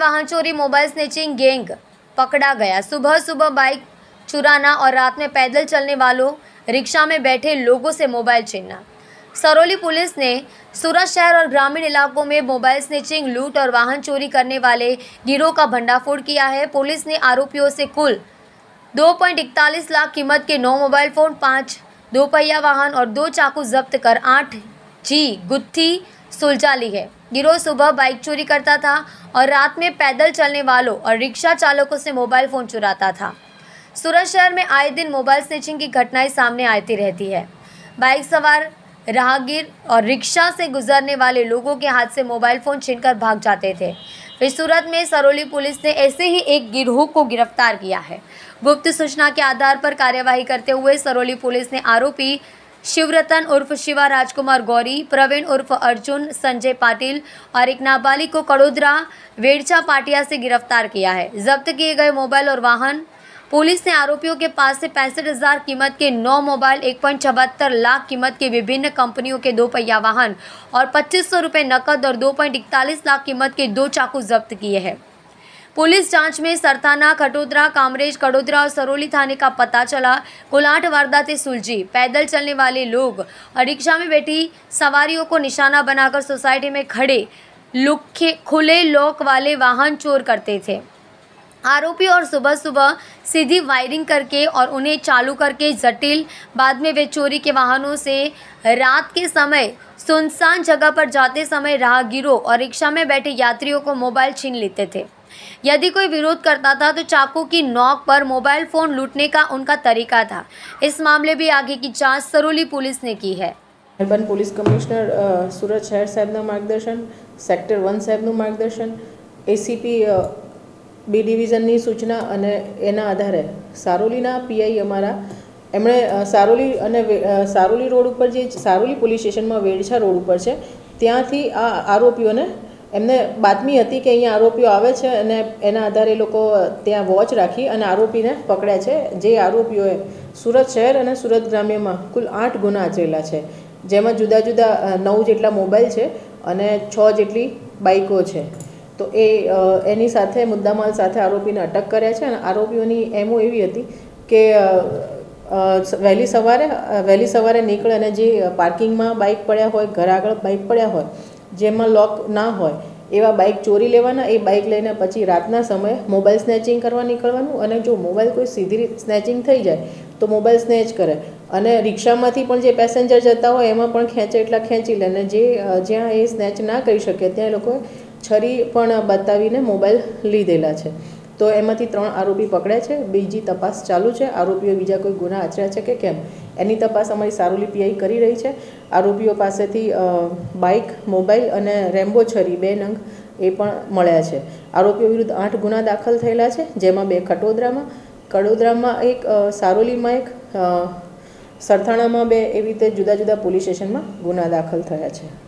वाहन चोरी mobile snatching gang पकड़ा गया। सुबह सुबह बाइक चुराना और रात में पैदल चलने वालों, रिक्शा में बैठे लोगों से मोबाइल छीनना। सरौली पुलिस ने सूरत शहर और ग्रामीण इलाकों में मोबाइल स्नैचिंग, लूट और वाहन चोरी करने वाले गिरोह का भंडाफोड़ किया है। पुलिस ने आरोपियों से कुल 2.41 लाख कीमत के 9 मोबाइल फ़ोन, 5 दोपहिया वाहन और 2 चाकू जब्त कर 8 गुत्थी सुलझा ली है। गिरोह सुबह बाइक चोरी करता था और रात में पैदल चलने वालों और रिक्शा चालकों से मोबाइल फ़ोन चुराता था। सूरत शहर में आए दिन मोबाइल स्नैचिंग की घटनाएं सामने आती रहती है। बाइक सवार राहगीर और रिक्शा से गुजरने वाले लोगों के हाथ से मोबाइल फ़ोन छीनकर भाग जाते थे। फिर सूरत में सरौली पुलिस ने ऐसे ही एक गिरोह को गिरफ्तार किया है। गुप्त सूचना के आधार पर कार्यवाही करते हुए सरौली पुलिस ने आरोपी शिवरतन उर्फ शिवा, राजकुमार गौरी, प्रवीण उर्फ अर्जुन, संजय पाटिल और एक नाबालिग को कड़ोदरा वेड़चा पाटिया से गिरफ्तार किया है। जब्त किए गए मोबाइल और वाहन पुलिस ने आरोपियों के पास से 65,000 कीमत के 9 मोबाइल, 1.74 लाख कीमत के विभिन्न कंपनियों के 2 पहिया वाहन और 2500 रुपये नकद और 2.41 लाख कीमत के 2 चाकू जब्त किए हैं। पुलिस जांच में सरथाना, खटोदरा, कामरेज, कड़ोदरा और सरौली थाने का पता चला। कुल 8 वारदातें सुलझी। पैदल चलने वाले लोग और रिक्शा में बैठी सवारियों को निशाना बनाकर सोसाइटी में खड़े खुले लॉक वाले वाहन चोर करते थे। आरोपी और सुबह सुबह सीधी वायरिंग करके और उन्हें चालू करके जटिल, बाद में वे चोरी के वाहनों से रात के समय सुनसान जगह पर जाते समय राहगीरों और रिक्शा में बैठे यात्रियों को मोबाइल छीन लेते थे। यदि कोई विरोध करता था तो चाकू की नोक पर मोबाइल फ़ोन लूटने का उनका तरीका था। इस मामले भी आगे की जांच सरौली पुलिस ने की है। अर्बन पुलिस कमिश्नर सूरत शहर साहेबना मार्गदर्शन, सेक्टर 1 साहेबનું માર્ગદર્શન, એસીપી બી ડિવિઝનની સૂચના અને એના આધારે સારોલીના પીઆઈ અમારા એમણે સારોલી રોડ ઉપર જે સારોલી પોલીસ સ્ટેશનમાં વેડછા રોડ ઉપર છે ત્યાંથી આ આરોપીઓને એમને બાતમી હતી કે અહીંયા આરોપીઓ આવે છે અને એના આધારે લોકો ત્યાં વોચ રાખી અને આરોપીને પકડ્યા છે। જે આરોપીઓએ સુરત શહેર અને સુરત ગ્રામ્યમાં કુલ 8 ગુના આચરેલા છે, જેમાં જુદા જુદા 9 જેટલા મોબાઈલ છે અને 6 જેટલી બાઇકો છે। તો એની સાથે મુદ્દામાલ સાથે આરોપીને અટક કર્યા છે અને આરોપીઓની એમો એવી હતી કે વહેલી સવારે નીકળે અને જે પાર્કિંગમાં બાઇક પડ્યા હોય, ઘર આગળ બાઇક પડ્યા હોય જેમાં લોક ના હોય એવા બાઇક ચોરી લેવાના, એ બાઇક લઈને પછી રાતના સમયે મોબાઈલ સ્નેચિંગ કરવા નીકળવાનું અને જો મોબાઈલ કોઈ સીધી સ્નેચિંગ થઈ જાય તો મોબાઈલ સ્નેચ કરે અને રિક્ષામાંથી પણ જે પેસેન્જર જતા હોય એમાં પણ ખેંચે એટલા ખેંચી લે અને જ્યાં એ સ્નેચ ના કરી શકે ત્યાં એ લોકોએ છરી પણ બતાવીને મોબાઈલ લીધેલા છે। તો એમાંથી 3 આરોપી પકડ્યા છે। બીજી તપાસ ચાલુ છે। આરોપીઓ બીજા કોઈ ગુના આચર્યા છે કે કેમ એની તપાસ અમારી સારોલી પીઆઈ કરી રહી છે। આરોપીઓ પાસેથી બાઇક, મોબાઈલ અને રેમ્બો છરી 2 નંગ એ પણ મળ્યા છે। આરોપીઓ વિરુદ્ધ 8 ગુના દાખલ થયેલા છે, જેમાં 2 કડોદરામાં એક, સારોલીમાં એક, સરથાણામાં 2 એવી રીતે જુદા જુદા પોલીસ સ્ટેશનમાં ગુના દાખલ થયા છે।